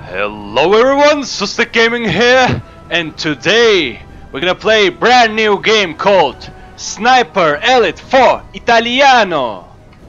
Hello everyone, SUSLIK Gaming here, and today we're gonna play a brand new game called Sniper Elite 4 Italiano.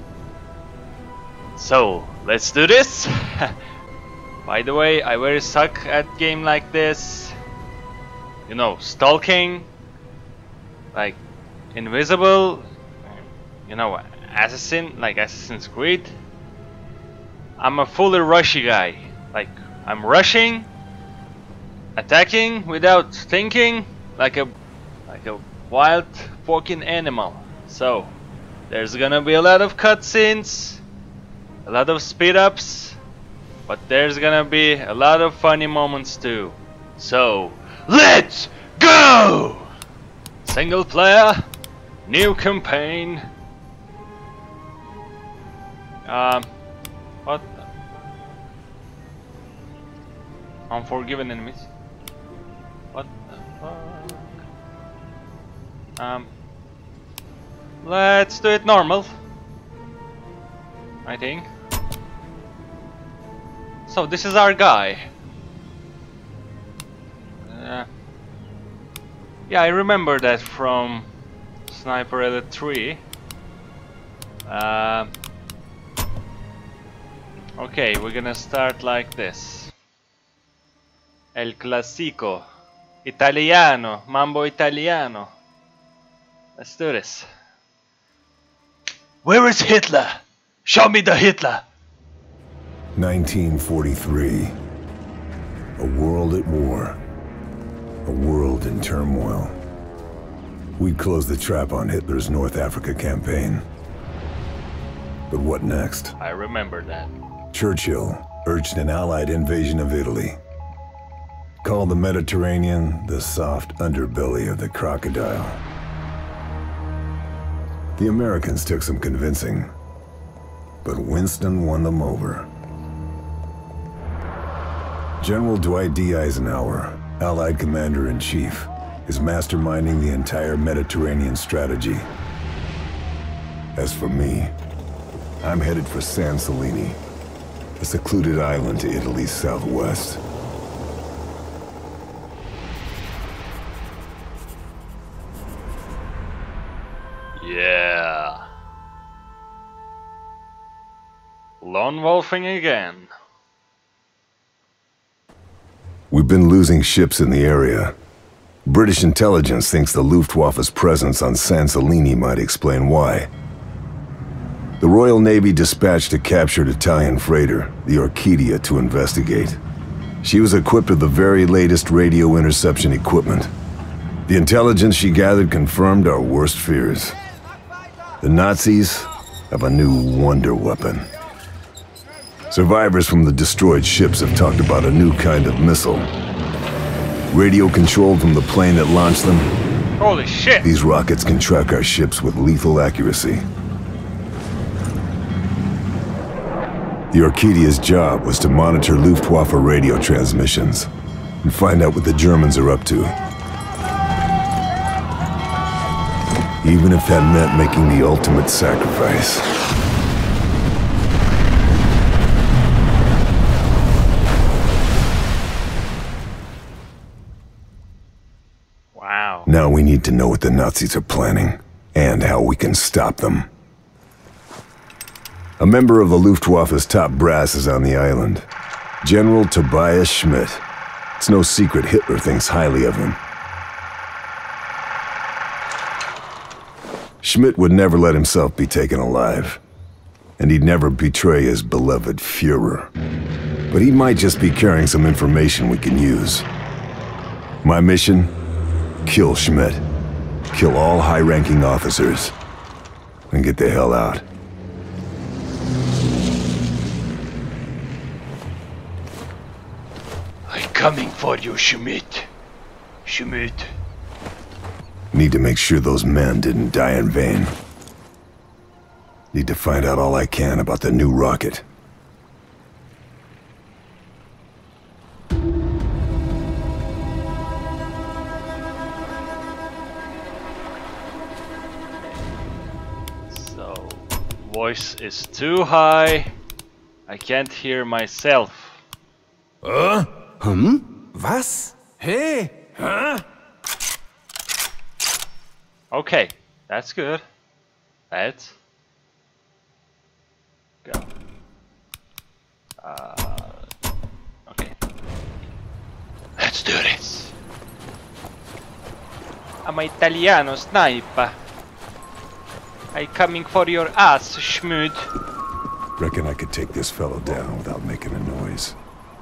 So let's do this. By the way, I very suck at game like this. You know, stalking, like invisible, you know, assassin, like Assassin's Creed. I'm a fully rushy guy. Like, I'm rushing, attacking without thinking, like a wild fucking animal. So there's gonna be a lot of cutscenes, a lot of speed ups, but there's gonna be a lot of funny moments too. So let's go! Single player, new campaign. What? Unforgiven enemies. What the fuck? Let's do it normal, I think. So this is our guy. Yeah, I remember that from Sniper Elite 3. Okay, we're gonna start like this. El classico, Italiano, Mambo Italiano. Let's do this. Where is Hitler? Show me the Hitler. 1943. A world at war. A world in turmoil. We'd closed the trap on Hitler's North Africa campaign. But what next? I remember that. Churchill urged an Allied invasion of Italy. Called the Mediterranean the soft underbelly of the crocodile. The Americans took some convincing, but Winston won them over. General Dwight D. Eisenhower, Allied Commander-in-Chief, is masterminding the entire Mediterranean strategy. As for me, I'm headed for San Celini, a secluded island to Italy's southwest. Yeah. Lone wolfing again. We've been losing ships in the area. British intelligence thinks the Luftwaffe's presence on San Celini might explain why. The Royal Navy dispatched a captured Italian freighter, the Orchidia, to investigate. She was equipped with the very latest radio interception equipment. The intelligence she gathered confirmed our worst fears. The Nazis have a new wonder weapon. Survivors from the destroyed ships have talked about a new kind of missile. Radio controlled from the plane that launched them. Holy shit! These rockets can track our ships with lethal accuracy. The Orchidia's job was to monitor Luftwaffe radio transmissions and find out what the Germans are up to. Even if that meant making the ultimate sacrifice. Wow. Now we need to know what the Nazis are planning, and how we can stop them. A member of the Luftwaffe's top brass is on the island. General Tobias Schmidt. It's no secret Hitler thinks highly of him. Schmidt would never let himself be taken alive, and he'd never betray his beloved Führer. But he might just be carrying some information we can use. My mission? Kill Schmidt. Kill all high-ranking officers. And get the hell out. I'm coming for you, Schmidt. Schmidt. Need to make sure those men didn't die in vain. Need to find out all I can about the new rocket. So, voice is too high. I can't hear myself. Was? Hey! Okay, that's good. Let's go. Okay. Let's do this. I'm an Italiano sniper. I coming for your ass, SCHMIDT. Reckon I could take this fellow down without making a noise.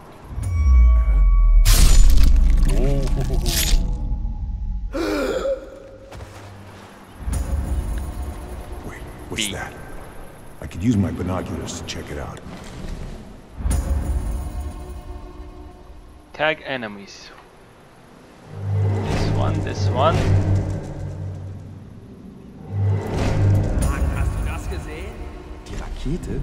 Wait, what's that? I could use my binoculars to check it out. Tag enemies. This one, this one. Hast du das gesehen? Die Rakete?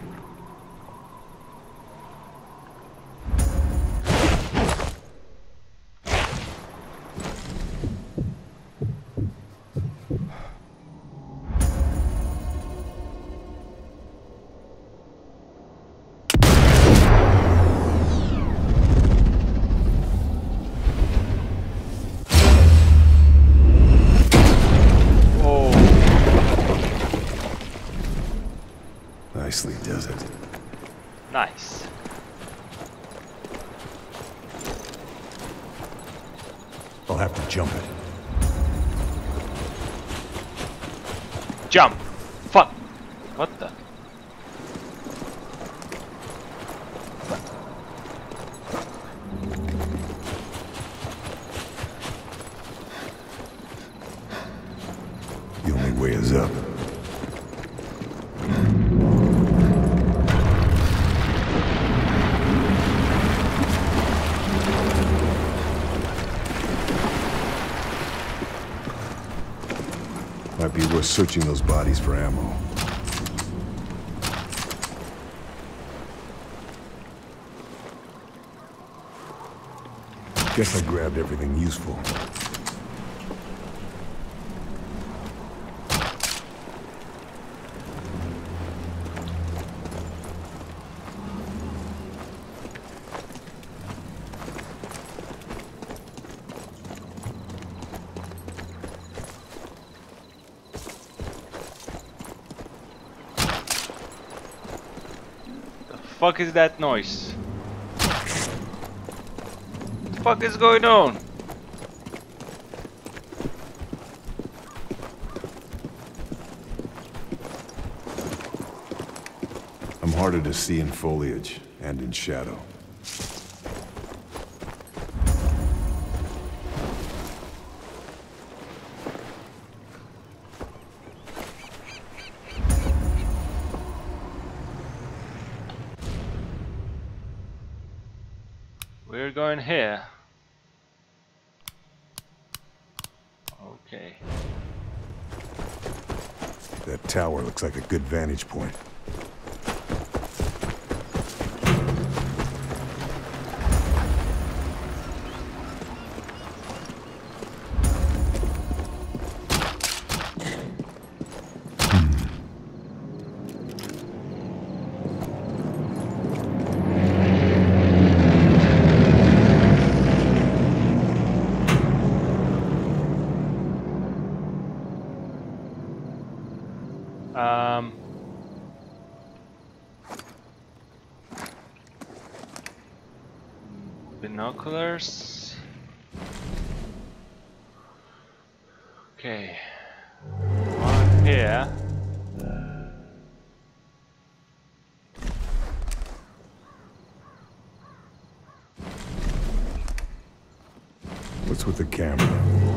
Nicely does it. Nice. I'll have to jump it. Jump! Fuck! What the? The only way is up. Might be worth searching those bodies for ammo. Guess I grabbed everything useful. Fuck is that noise? What the fuck is going on? I'm harder to see in foliage and in shadow. We're going here. Okay. That tower looks like a good vantage point. Binoculars. Okay. One here. What's with the camera?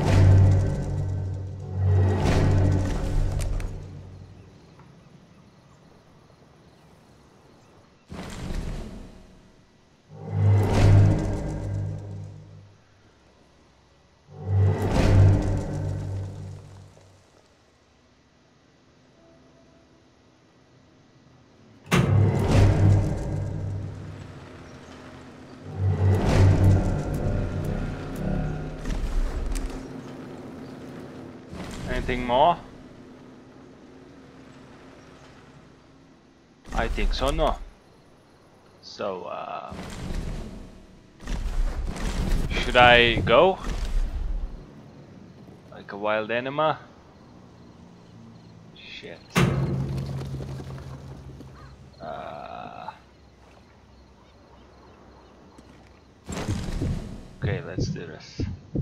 Anything more? I think so, no. So, should I go? Like a wild anima? Shit. Okay, let's do this.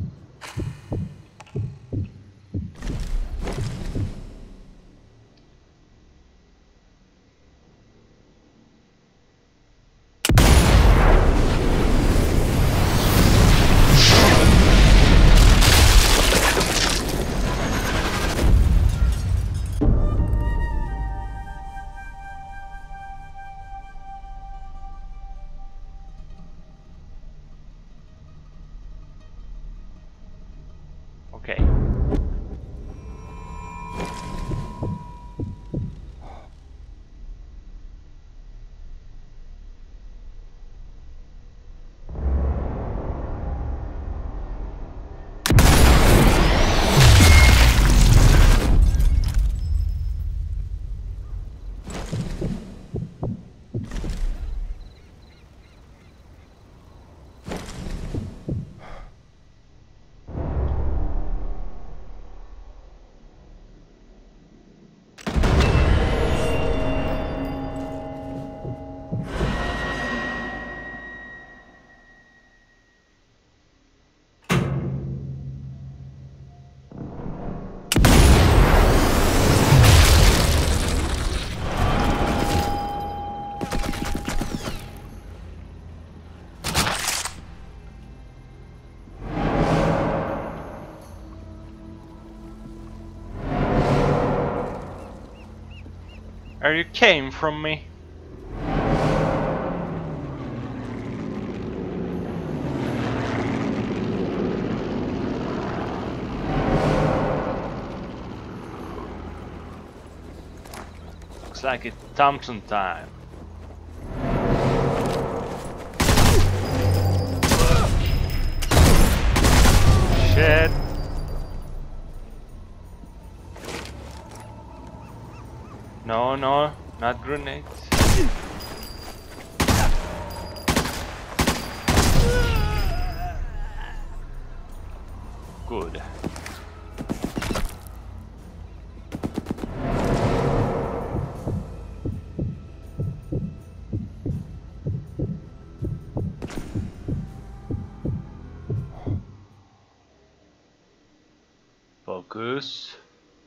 Okay. Are you came from me? Looks like it's Thompson time. Shit. No, no, not grenades. Good. Focus.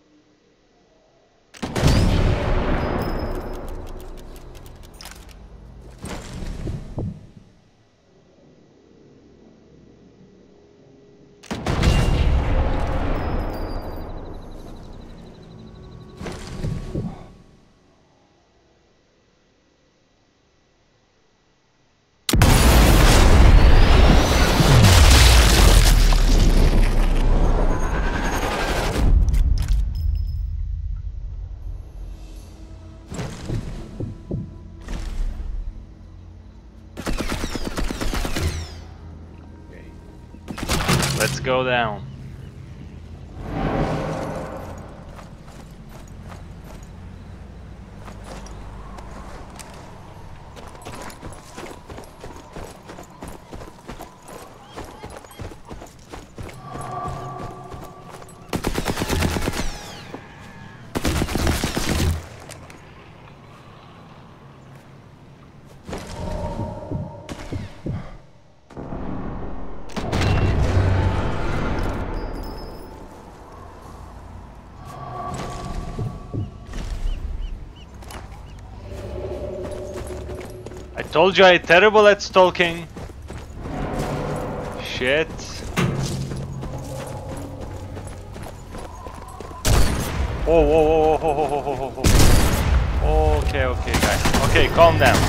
Let's go down. I told you I'm terrible at stalking. Shit. Whoa, whoa, whoa, whoa, whoa, whoa, whoa, whoa. Okay, okay, guys. Okay, calm down.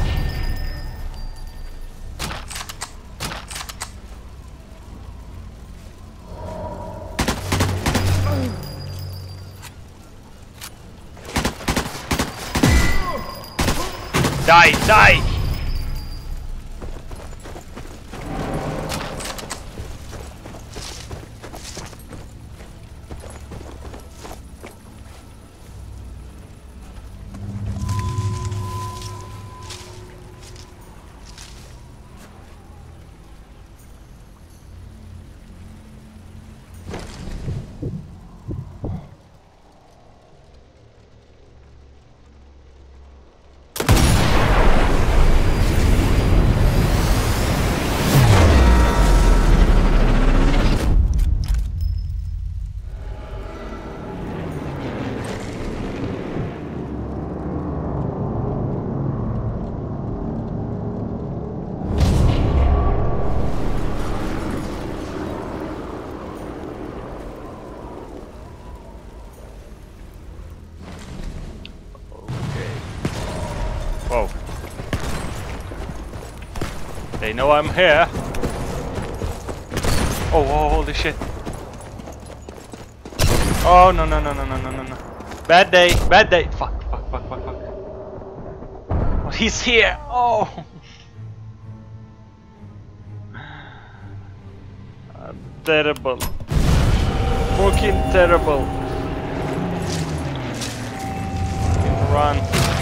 Die, die! They know I'm here. Oh, oh, holy shit. Oh, no, no, no, no, no, no, no, no. Bad day, bad day. Fuck, fuck, fuck, fuck, fuck. Oh, he's here. Oh. Terrible. Fucking terrible. Run.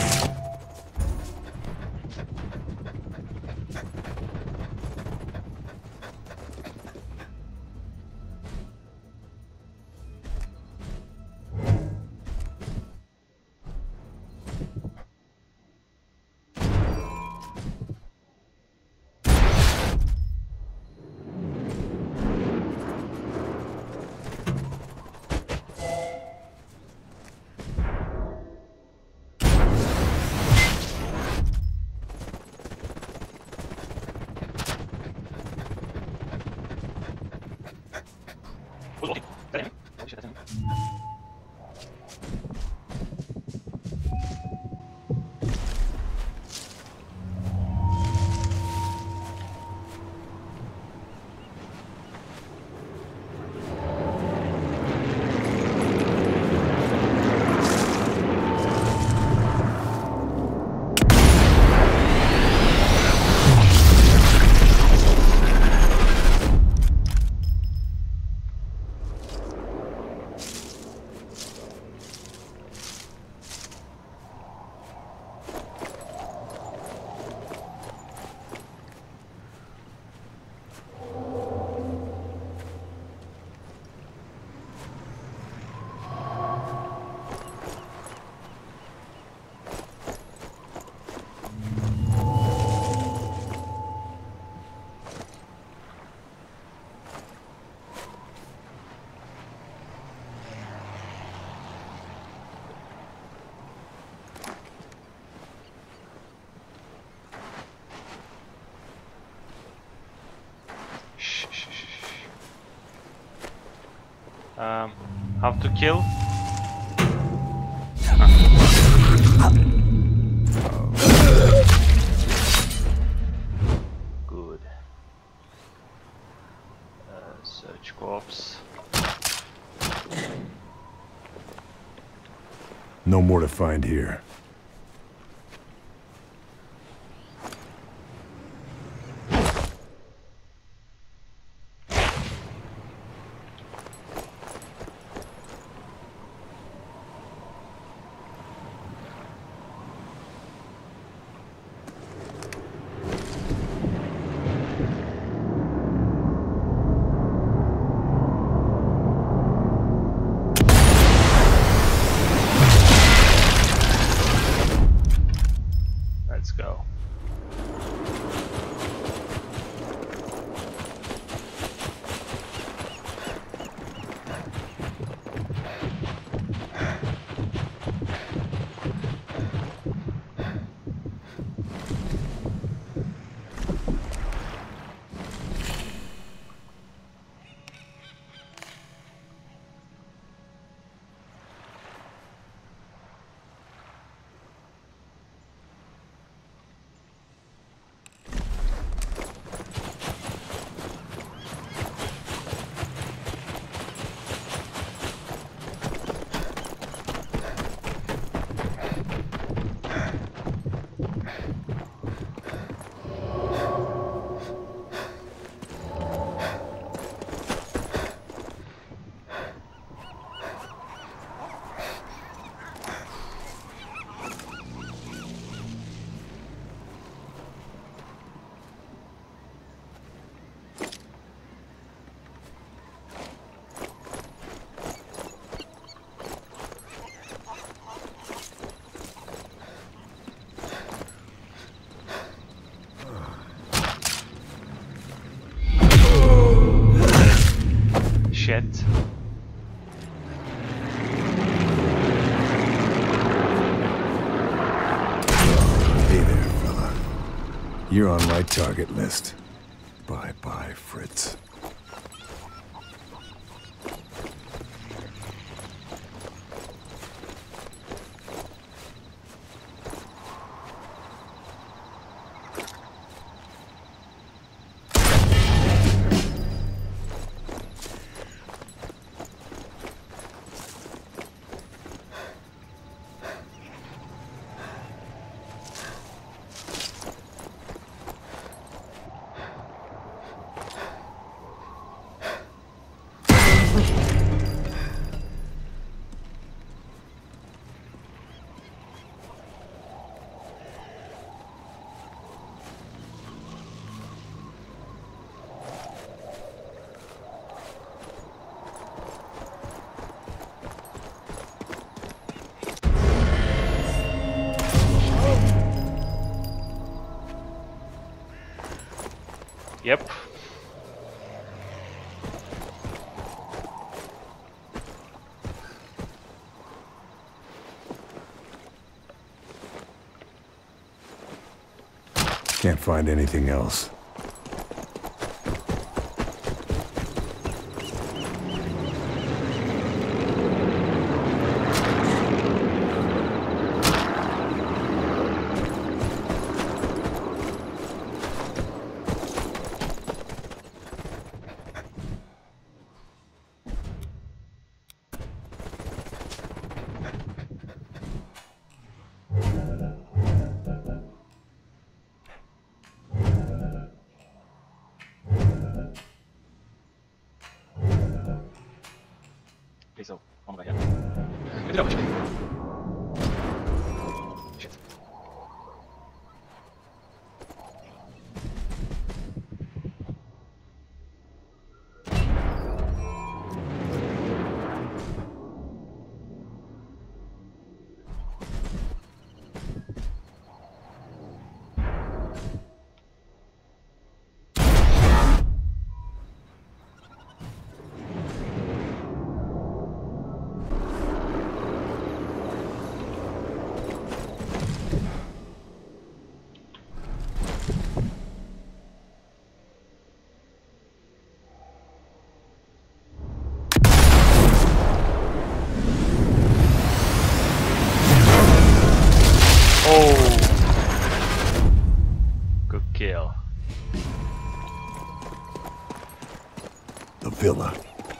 How to kill? Good. Search corpse. No more to find here. Let's go. Shit. Hey there, fella. You're on my target list. Bye-bye, Fritz. Yep. Can't find anything else. Okay, so one over here. Good job. Shit. Good kill. The villa.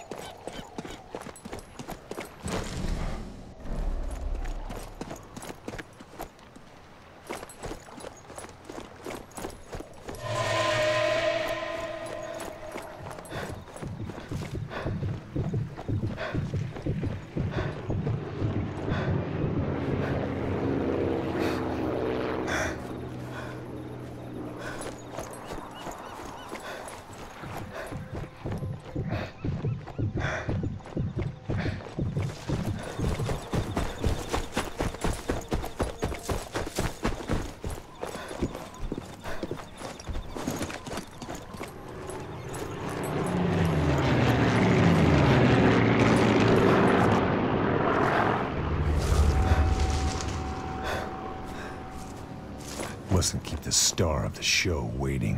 Mustn't keep the star of the show waiting.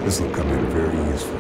This will come in very useful.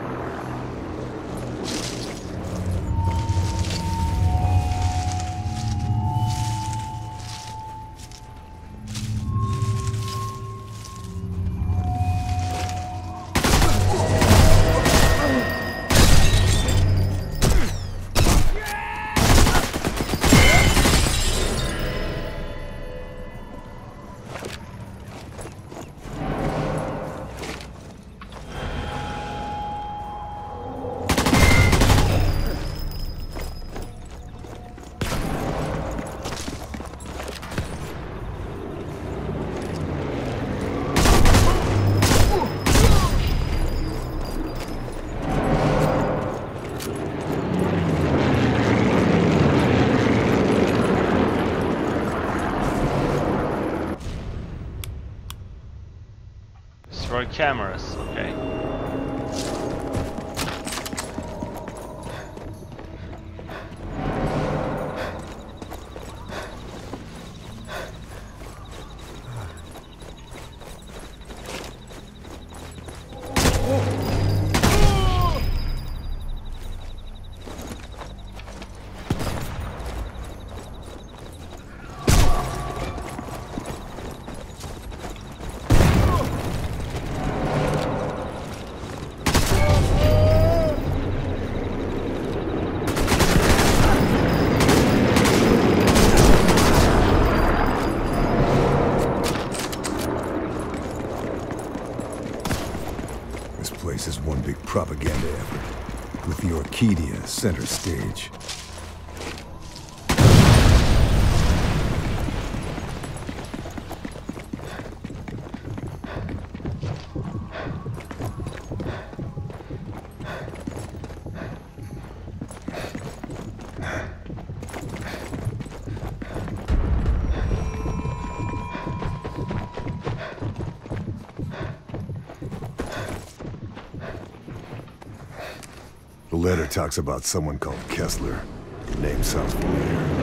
For cameras, okay. This is one big propaganda effort, with the Orchidia center stage. The letter talks about someone called Kessler. The name sounds familiar.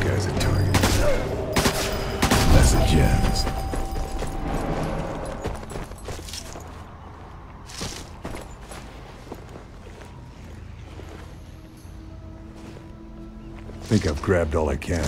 guy's a target. That's a gems. Think I've grabbed all I can.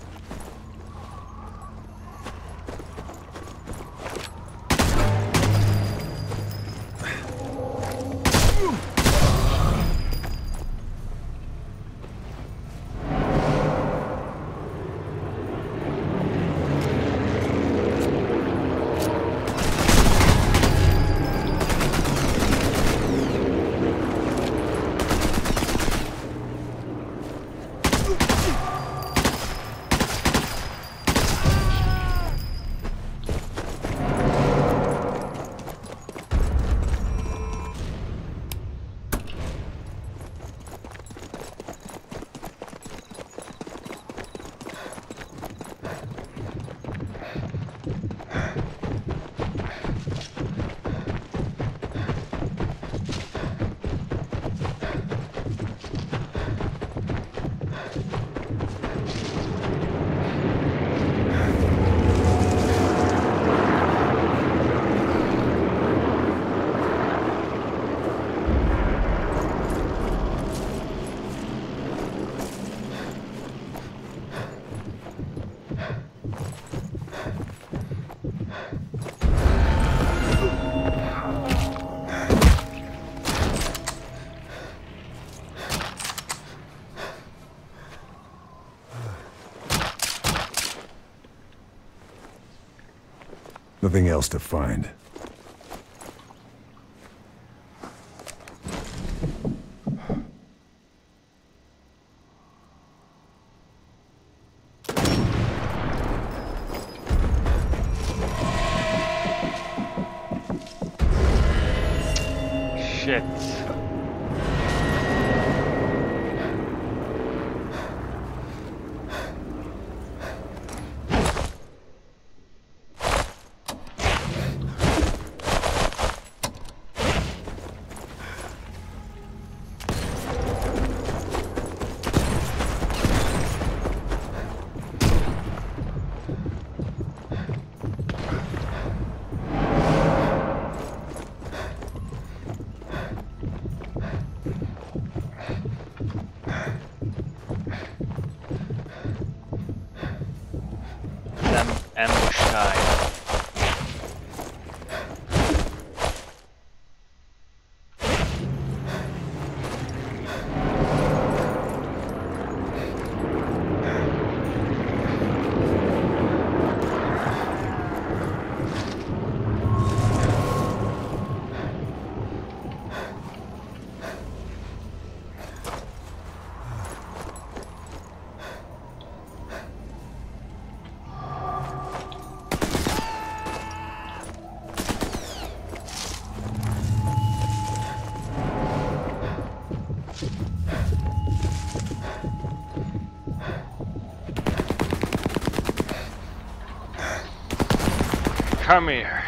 Nothing else to find. Shit. Ambush time. Come here.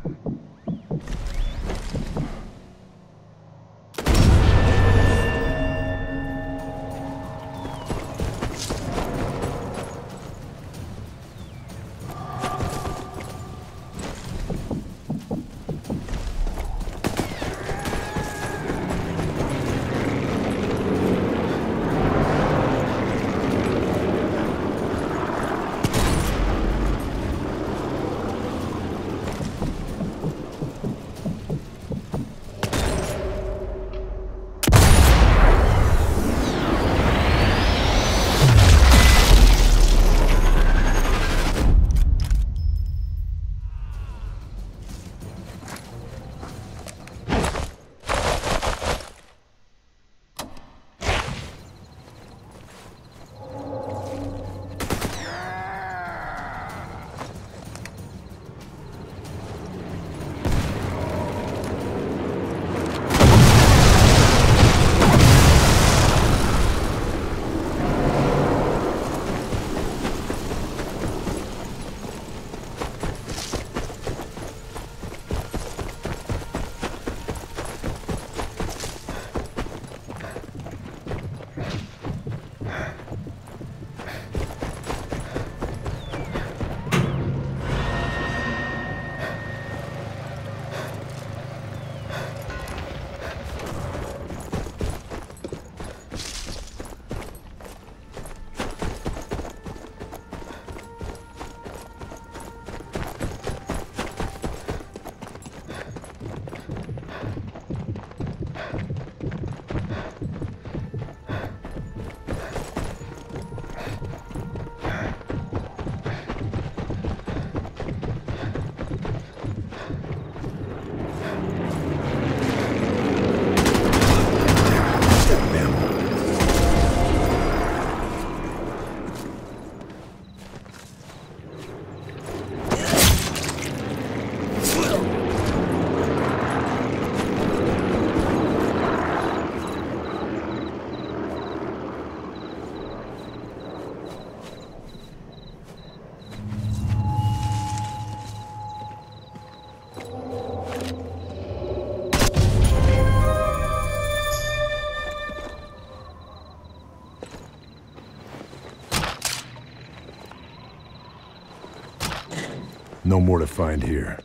No more to find here.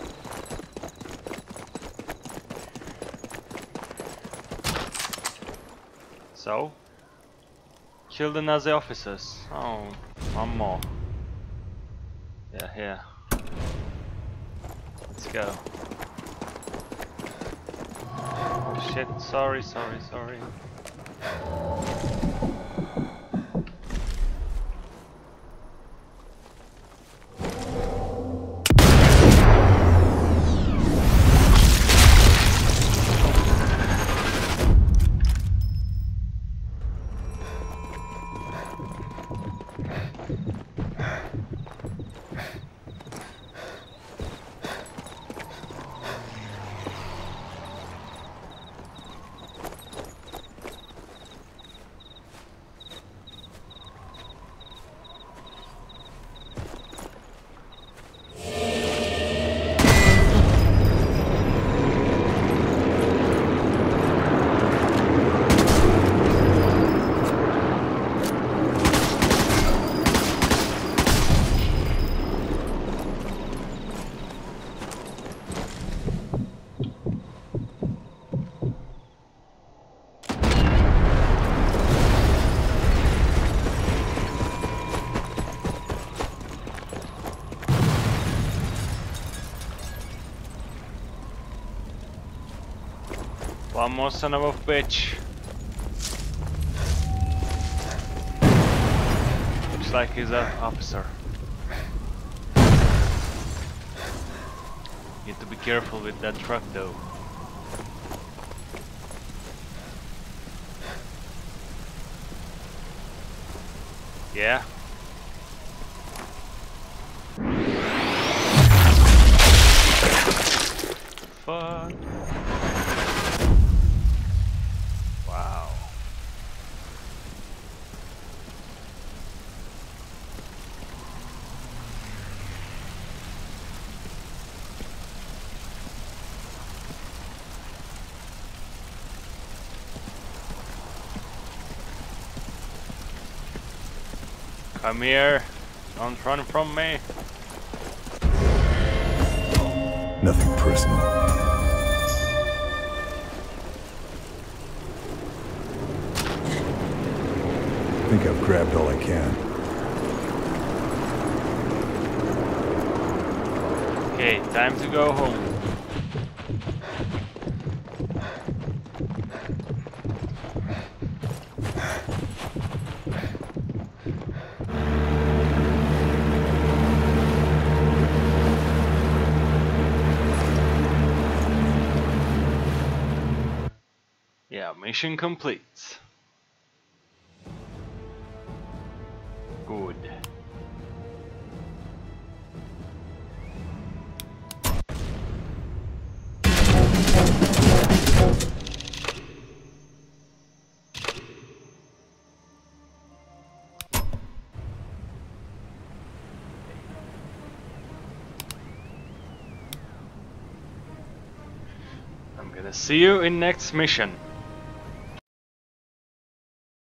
So? Kill the Nazi officers. Oh, one more. Yeah, here. Let's go. Shit, sorry. One more son of a bitch. Looks like he's an officer. Need to be careful with that truck though. Yeah. Fuck. Wow. Come here. Don't run from me. Nothing personal. I think I've grabbed all I can. Okay, time to go home. Yeah, mission complete. Good. I'm gonna see you in next mission.